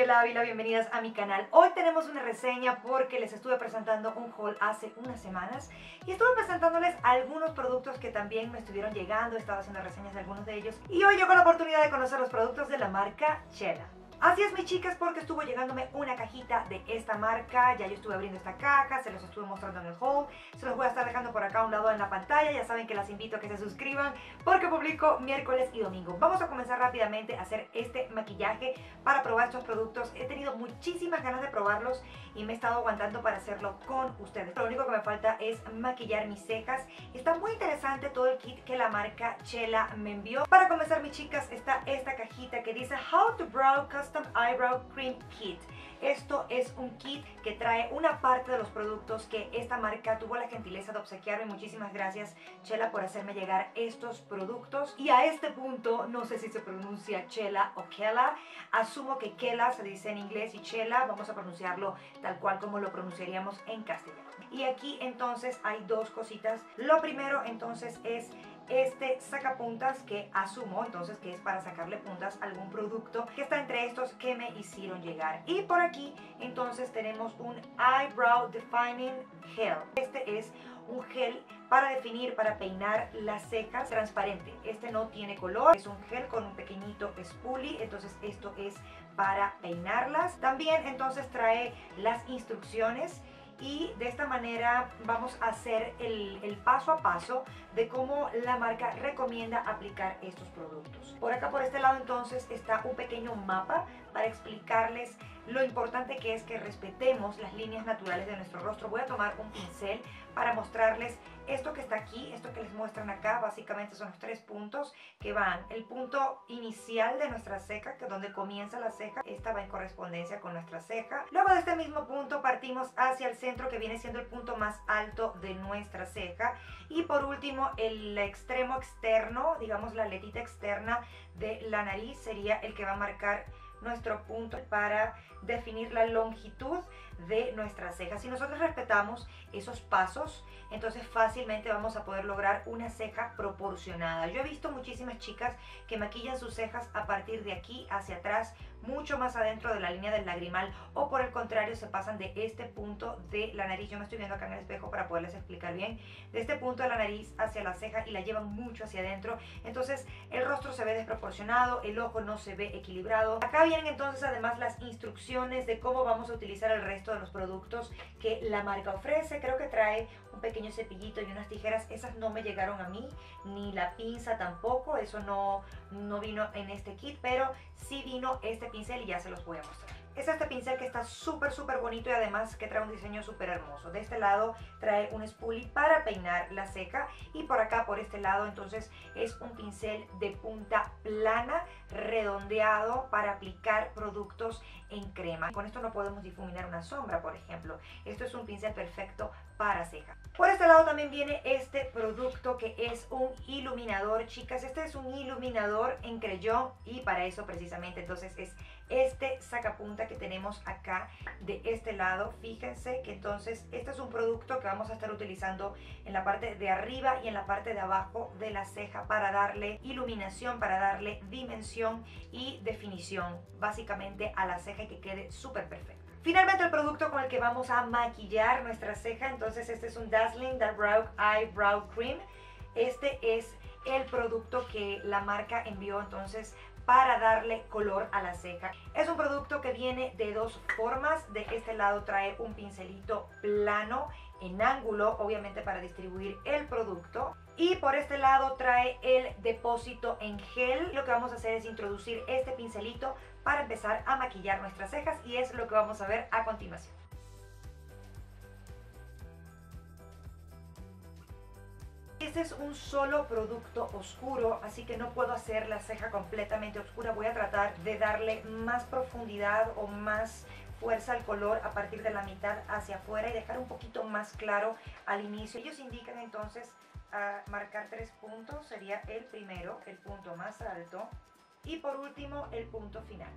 Chela Ávila, bienvenidas a mi canal. Hoy tenemos una reseña porque les estuve presentando un haul hace unas semanas y estuve presentándoles algunos productos que también me estuvieron llegando, he estado haciendo reseñas de algunos de ellos y hoy llegó la oportunidad de conocer los productos de la marca Chela. Así es, mis chicas, porque estuvo llegándome una cajita de esta marca. Ya yo estuve abriendo esta caja, se los estuve mostrando en el haul. Se los voy a estar dejando por acá a un lado en la pantalla. Ya saben que las invito a que se suscriban porque publico miércoles y domingo. Vamos a comenzar rápidamente a hacer este maquillaje para probar estos productos. He tenido muchísimas ganas de probarlos y me he estado aguantando para hacerlo con ustedes. Lo único que me falta es maquillar mis cejas. Está muy interesante todo el kit que la marca Chela me envió. Para comenzar, mis chicas, está esta cajita que dice How to Brow Custom Eyebrow Cream Kit. Esto es un kit que trae una parte de los productos que esta marca tuvo la gentileza de obsequiarme. Muchísimas gracias, Chela, por hacerme llegar estos productos. Y a este punto, no sé si se pronuncia Chela o Kela. Asumo que Kela se dice en inglés y Chela vamos a pronunciarlo tal cual como lo pronunciaríamos en castellano. Y aquí entonces hay dos cositas. Lo primero entonces es este sacapuntas que asumo entonces que es para sacarle puntas a algún producto que está entre estos que me hicieron llegar. Y por aquí entonces tenemos un Eyebrow Defining Gel. Este es un gel para definir, para peinar las cejas, transparente. Este no tiene color, es un gel con un pequeñito spoolie, entonces esto es para peinarlas. También entonces trae las instrucciones y de esta manera vamos a hacer el paso a paso de cómo la marca recomienda aplicar estos productos. Por acá, por este lado, entonces está un pequeño mapa para explicarles lo importante que es que respetemos las líneas naturales de nuestro rostro. Voy a tomar un pincel para mostrarles esto que está aquí, esto que les muestran acá. Básicamente son los tres puntos que van. El punto inicial de nuestra ceja, que es donde comienza la ceja, esta va en correspondencia con nuestra ceja. Luego de este mismo punto partimos hacia el centro, que viene siendo el punto más alto de nuestra ceja. Y por último, el extremo externo, digamos la aletita externa de la nariz, sería el que va a marcar nuestro punto para definir la longitud de nuestras cejas. Si nosotros respetamos esos pasos, entonces fácilmente vamos a poder lograr una ceja proporcionada. Yo he visto muchísimas chicas que maquillan sus cejas a partir de aquí hacia atrás, mucho más adentro de la línea del lagrimal, o por el contrario se pasan de este punto de la nariz. Yo me estoy viendo acá en el espejo para poderles explicar bien, de este punto de la nariz hacia la ceja, y la llevan mucho hacia adentro, entonces el rostro se ve desproporcionado, el ojo no se ve equilibrado. Acá vienen entonces además las instrucciones de cómo vamos a utilizar el resto de los productos que la marca ofrece. Creo que trae un pequeño cepillito y unas tijeras. Esas no me llegaron a mí, ni la pinza tampoco, eso no vino en este kit, pero sí vino este pincel y ya se los voy a mostrar. Es este pincel que está súper bonito y además que trae un diseño súper hermoso. De este lado trae un spoolie para peinar la ceja y por acá, por este lado, entonces es un pincel de punta plana, redondeado para aplicar productos en crema. Con esto no podemos difuminar una sombra, por ejemplo. Esto es un pincel perfecto para ceja. Por este lado también viene este producto que es un iluminador, chicas. Este es un iluminador en creyón y para eso precisamente entonces es este sacapunta que tenemos acá de este lado. Fíjense que entonces este es un producto que vamos a estar utilizando en la parte de arriba y en la parte de abajo de la ceja para darle iluminación, para darle dimensión y definición básicamente a la ceja y que quede súper perfecto. Finalmente, el producto con el que vamos a maquillar nuestra ceja, entonces este es un Dazzling Dark Brow Eyebrow Cream. Este es el producto que la marca envió entonces para darle color a la ceja. Es un producto que viene de dos formas. De este lado trae un pincelito plano en ángulo, obviamente para distribuir el producto. Y por este lado trae el depósito en gel. Lo que vamos a hacer es introducir este pincelito para empezar a maquillar nuestras cejas y es lo que vamos a ver a continuación. Este es un solo producto oscuro, así que no puedo hacer la ceja completamente oscura. Voy a tratar de darle más profundidad o más fuerza al color a partir de la mitad hacia afuera y dejar un poquito más claro al inicio. Ellos indican entonces a marcar tres puntos. Sería el primero, el punto más alto, y por último el punto final.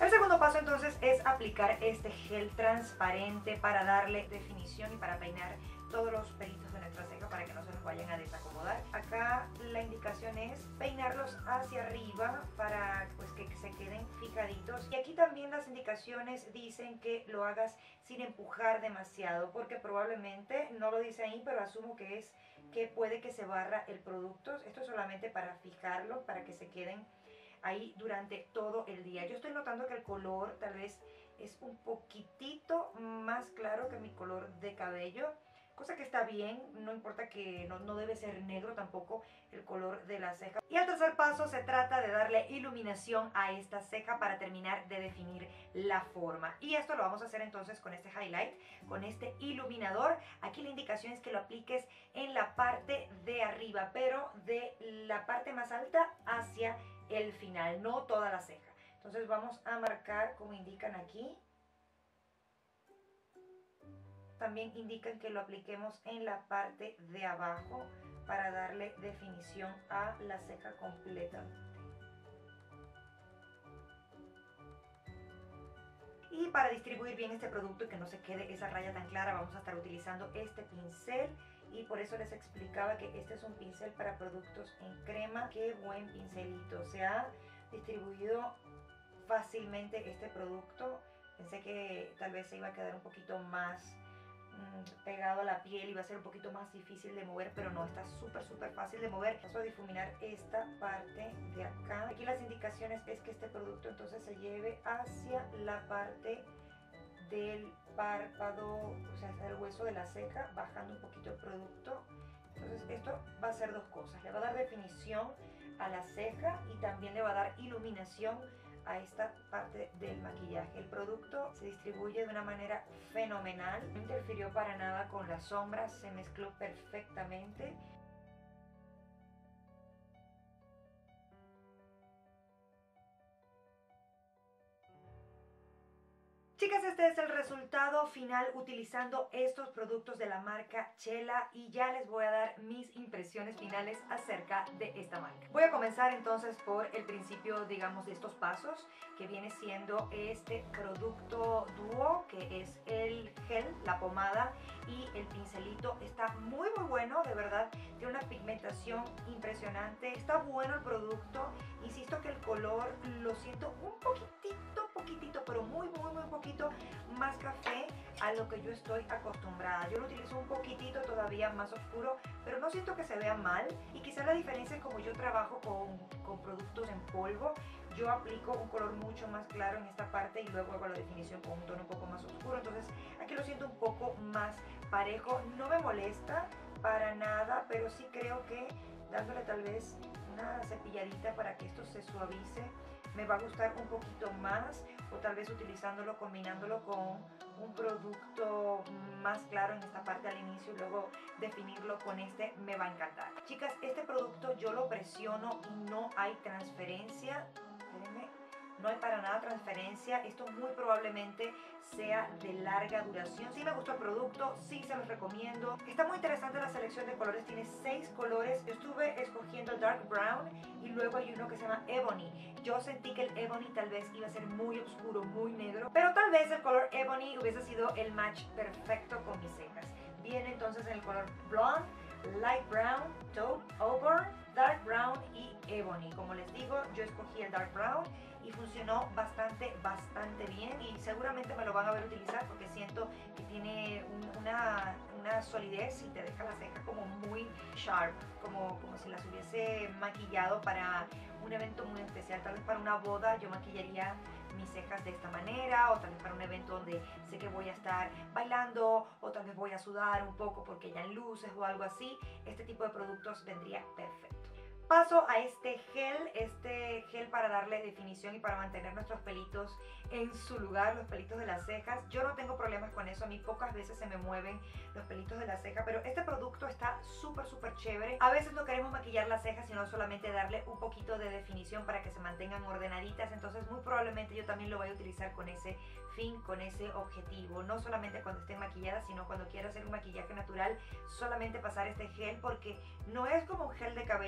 El segundo paso entonces es aplicar este gel transparente para darle definición y para peinar todos los pelitos de nuestra ceja para que no se nos vayan a desacomodar. Acá la indicación es peinarlos hacia arriba para pues que se queden fijaditos. Y aquí también las indicaciones dicen que lo hagas sin empujar demasiado, porque probablemente, no lo dice ahí, pero asumo que es que puede que se barra el producto. Esto es solamente para fijarlo, para que se queden ahí durante todo el día. Yo estoy notando que el color tal vez es un poquitito más claro que mi color de cabello, cosa que está bien, no importa que no debe ser negro tampoco el color de la ceja. Y el tercer paso se trata de darle iluminación a esta ceja para terminar de definir la forma. Y esto lo vamos a hacer entonces con este highlight, con este iluminador. Aquí la indicación es que lo apliques en la parte de arriba, pero de la parte más alta hacia el final, no toda la ceja. Entonces vamos a marcar como indican aquí. También indican que lo apliquemos en la parte de abajo para darle definición a la ceja completamente. Y para distribuir bien este producto y que no se quede esa raya tan clara, vamos a estar utilizando este pincel. Y por eso les explicaba que este es un pincel para productos en crema. Qué buen pincelito, se ha distribuido fácilmente este producto. Pensé que tal vez se iba a quedar un poquito más pegado a la piel y va a ser un poquito más difícil de mover, pero no, está súper fácil de mover. Vamos a difuminar esta parte de acá. Aquí las indicaciones es que este producto entonces se lleve hacia la parte del párpado, o sea, el hueso de la ceja, bajando un poquito el producto. Entonces esto va a hacer dos cosas, le va a dar definición a la ceja y también le va a dar iluminación a esta parte del maquillaje. El producto se distribuye de una manera fenomenal, no interfirió para nada con las sombras, se mezcló perfectamente. Chicas, este es el resultado final utilizando estos productos de la marca Chela y ya les voy a dar mis impresiones finales acerca de esta marca. Voy a comenzar entonces por el principio, digamos, de estos pasos, que viene siendo este producto dúo, que es el gel, la pomada y el pincelito. Está muy bueno, de verdad, tiene una pigmentación impresionante, está bueno el producto. Insisto que el color lo siento un poquitito, pero muy poquito más café a lo que yo estoy acostumbrada. Yo lo utilizo un poquitito todavía más oscuro, pero no siento que se vea mal. Y quizás la diferencia es como yo trabajo con productos en polvo, yo aplico un color mucho más claro en esta parte y luego hago la definición con un tono un poco más oscuro. Entonces aquí lo siento un poco más parejo. No me molesta para nada, pero sí creo que dándole tal vez una cepilladita para que esto se suavice me va a gustar un poquito más, o tal vez utilizándolo, combinándolo con un producto más claro en esta parte al inicio y luego definirlo con este, me va a encantar. Chicas, este producto yo lo presiono y no hay transferencia. Espérenme. No hay para nada transferencia, esto muy probablemente sea de larga duración. Sí me gustó el producto, sí se los recomiendo. Está muy interesante la selección de colores, tiene 6 colores. Yo estuve escogiendo el Dark Brown y luego hay uno que se llama Ebony. Yo sentí que el Ebony tal vez iba a ser muy oscuro, muy negro, pero tal vez el color Ebony hubiese sido el match perfecto con mis cejas. Viene entonces en el color Blonde, Light Brown, Taupe, Auburn, Dark Brown y Ebony. Como les digo, yo escogí el Dark Brown y funcionó bastante bien y seguramente me lo van a ver utilizar porque siento que tiene una solidez y te deja la ceja como muy sharp, como si las hubiese maquillado para un evento muy especial. Tal vez para una boda yo maquillaría mis cejas de esta manera, o tal vez para un evento donde sé que voy a estar bailando, o tal vez voy a sudar un poco porque ya en luces o algo así. Este tipo de productos vendría perfecto. Paso a este gel para darle definición y para mantener nuestros pelitos en su lugar, los pelitos de las cejas. Yo no tengo problemas con eso, a mí pocas veces se me mueven los pelitos de la ceja, pero este producto está súper chévere. A veces no queremos maquillar las cejas, sino solamente darle un poquito de definición para que se mantengan ordenaditas, entonces muy probablemente yo también lo voy a utilizar con ese fin, con ese objetivo. No solamente cuando estén maquilladas, sino cuando quiera hacer un maquillaje natural, solamente pasar este gel, porque no es como un gel de cabello que lo pones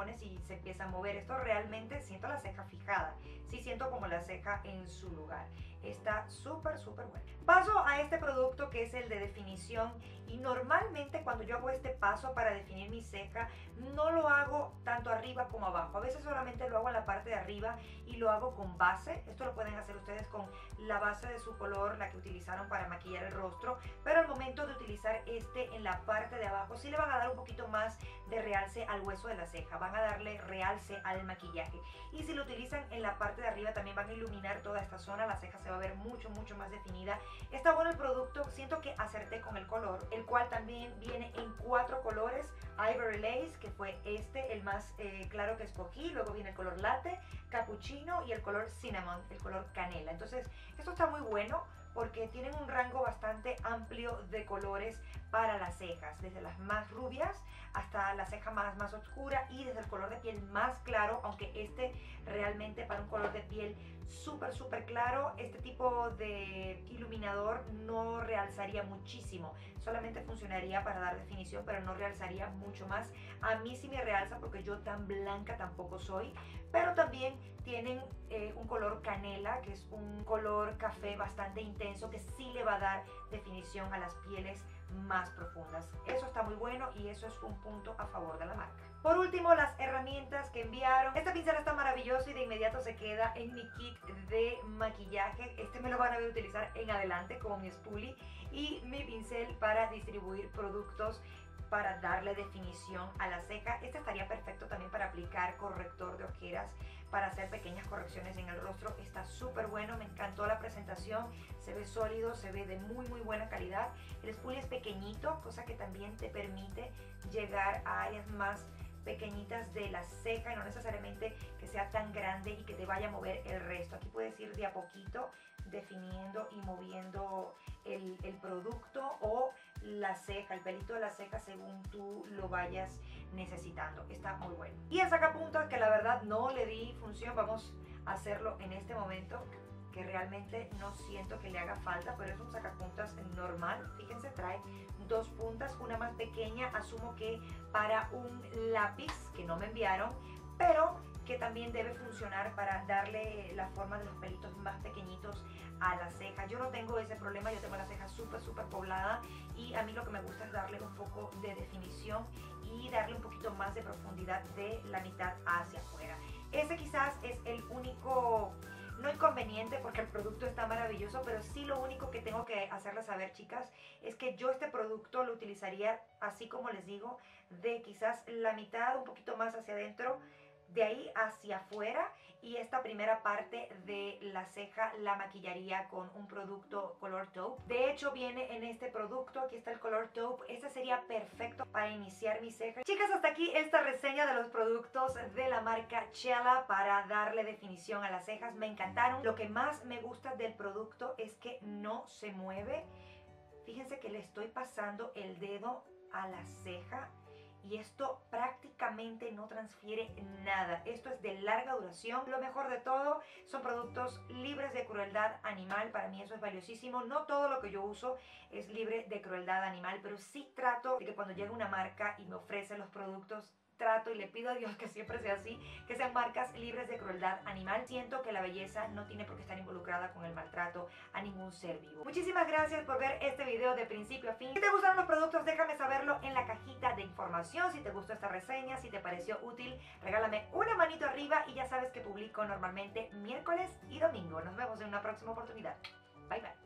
pones y se empieza a mover. Esto realmente siento la ceja fijada, sí siento como la ceja en su lugar. Está súper bueno. Paso a este producto que es el de definición, y normalmente cuando yo hago este paso para definir mi ceja no lo hago tanto arriba como abajo. A veces solamente lo hago en la parte de arriba y lo hago con base. Esto lo pueden hacer ustedes con la base de su color, la que utilizaron para maquillar el rostro, pero al momento de utilizar este en la parte de abajo sí le van a dar un poquito más de realce al hueso de la ceja, van a darle realce al maquillaje. Y si lo utilizan en la parte de arriba también van a iluminar toda esta zona, la ceja se va a ver mucho más definida. Está bueno el producto, siento que acerté con el color, el cual también viene en 4 colores. Ivory Lace, que fue este, el más claro que escogí, luego viene el color latte, cappuccino y el color cinnamon, el color canela. Entonces esto está muy bueno porque tienen un rango bastante amplio de colores para las cejas, desde las más rubias hasta la ceja más oscura, y desde el color de piel más claro, aunque este realmente para un color de piel súper claro, este tipo de iluminador no realzaría muchísimo, solamente funcionaría para dar definición, pero no realzaría mucho más. A mí sí me realza porque yo tan blanca tampoco soy, pero también tienen un color canela, que es un color café bastante intenso, que sí le va a dar definición a las pieles más profundas. Eso está muy bueno y eso es un punto a favor de la marca. Por último, las herramientas que enviaron. Este pincel está maravilloso y de inmediato se queda en mi kit de maquillaje. Este me lo van a ver utilizar en adelante como mi spoolie, y mi pincel para distribuir productos para darle definición a la ceja. Este estaría perfecto también para aplicar corrector de ojeras, para hacer pequeñas correcciones en el rostro. Está súper bueno, me encantó la presentación, se ve sólido, se ve de muy buena calidad. El spoolie es pequeñito, cosa que también te permite llegar a áreas más pequeñitas de la ceja, y no necesariamente que sea tan grande y que te vaya a mover el resto. Aquí puedes ir de a poquito definiendo y moviendo el producto o la ceja, el pelito de la ceja, según tú lo vayas necesitando. Está muy bueno. Y el sacapuntas, que la verdad no le di función, vamos a hacerlo en este momento, que realmente no siento que le haga falta, pero es un sacapuntas normal. Fíjense, trae 2 puntas, una más pequeña, asumo que para un lápiz, que no me enviaron, pero que también debe funcionar para darle la forma de los pelitos más pequeñitos a la ceja. Yo no tengo ese problema, yo tengo la ceja súper poblada, y a mí lo que me gusta es darle un poco de definición y darle un poquito más de profundidad de la mitad hacia afuera. Ese quizás es el único, no inconveniente, porque el producto está maravilloso, pero sí lo único que tengo que hacerles saber, chicas, es que yo este producto lo utilizaría así como les digo, de quizás la mitad, un poquito más hacia adentro, de ahí hacia afuera, y esta primera parte de la ceja la maquillaría con un producto color taupe. De hecho viene en este producto, aquí está el color taupe. Este sería perfecto para iniciar mi ceja. Chicas, hasta aquí esta reseña de los productos de la marca Chela para darle definición a las cejas. Me encantaron. Lo que más me gusta del producto es que no se mueve. Fíjense que le estoy pasando el dedo a la ceja y esto prácticamente no transfiere nada. Esto es de larga duración. Lo mejor de todo, son productos libres de crueldad animal. Para mí eso es valiosísimo. No todo lo que yo uso es libre de crueldad animal, pero sí trato de que cuando llega una marca y me ofrece los productos, trato y le pido a Dios que siempre sea así, que sean marcas libres de crueldad animal. Siento que la belleza no tiene por qué estar involucrada con el maltrato a ningún ser vivo. Muchísimas gracias por ver este video de principio a fin. Si te gustaron los productos, déjame saberlo en la cajita de información. Si te gustó esta reseña, si te pareció útil, regálame una manito arriba, y ya sabes que publico normalmente miércoles y domingo. Nos vemos en una próxima oportunidad. Bye bye.